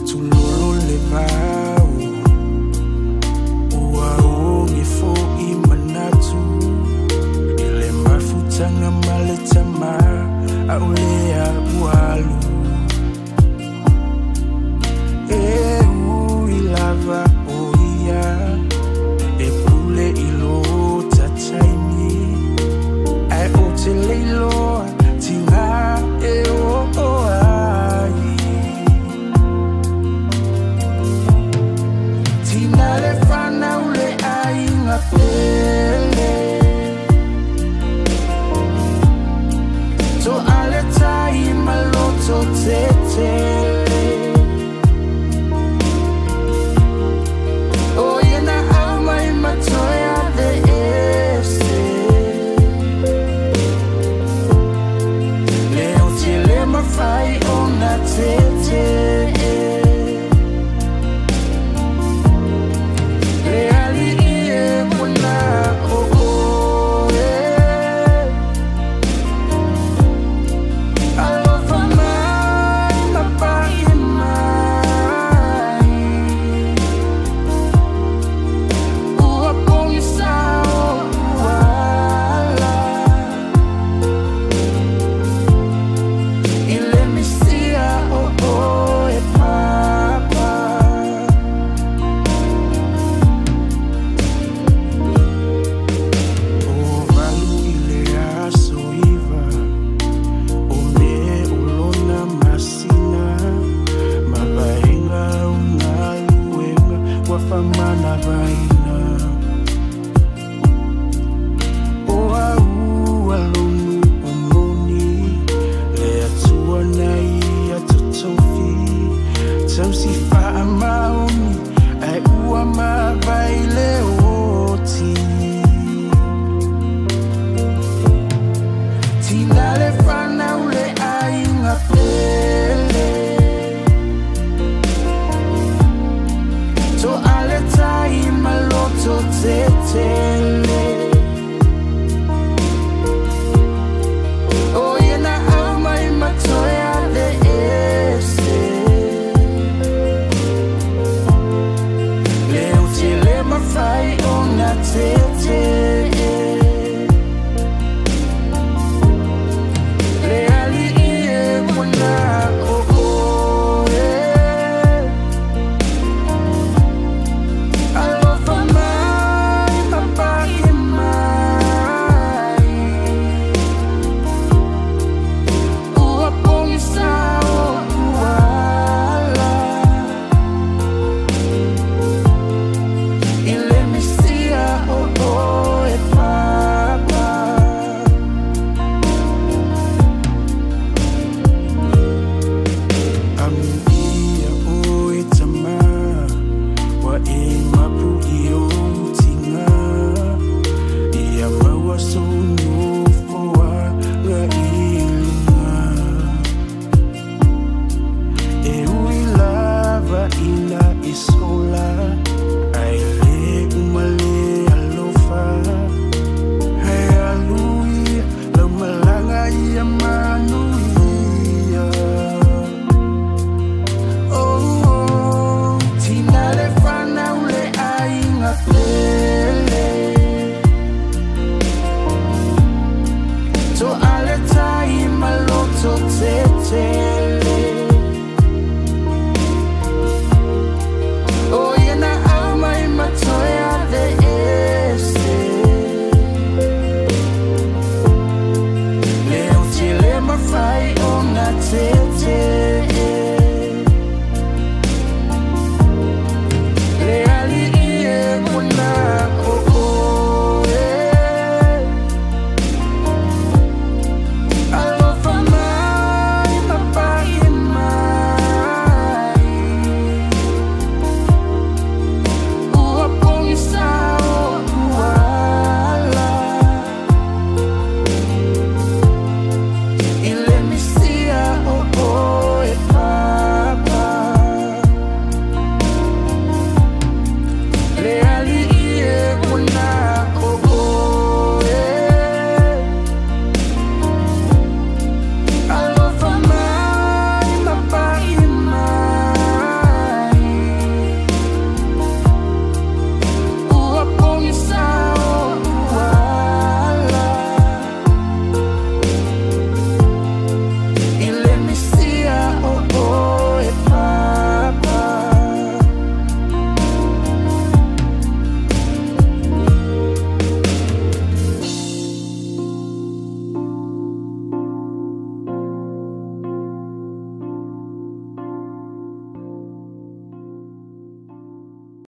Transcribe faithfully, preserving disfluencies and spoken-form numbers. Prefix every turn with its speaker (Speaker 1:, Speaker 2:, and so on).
Speaker 1: tulolo levao uao ngifo imanatu ile mafuta na maletama aulea ualu e uilava oia e pule ilo tataini ai otele ilo tinga e o oai tina le fana ule ai ngapele to ale tai maloto tete oh yena alma in Matautia de este leo tile mafai ona tete reali ie kuna oh oh eh I love my mind my body mind ua pongi sao uala ile misia oh oh e papa o valu ile asoiva o me ulona masina Mavaega ungaluenga wafamana vaina o au alonu umoni le atua nai atotofi tausi faa maoni ai ua mavaile oti tina le fana ule ai ngapele to ale tai maloto tetele oh yena alma in Matautia de este leo tile mafai ona tete reali ie kuna oh oh eh I love my mind my body mind ua pongi sao uala ile misia oh oh e papa Amia o e tamā wa e mapu i o tinga ia maua so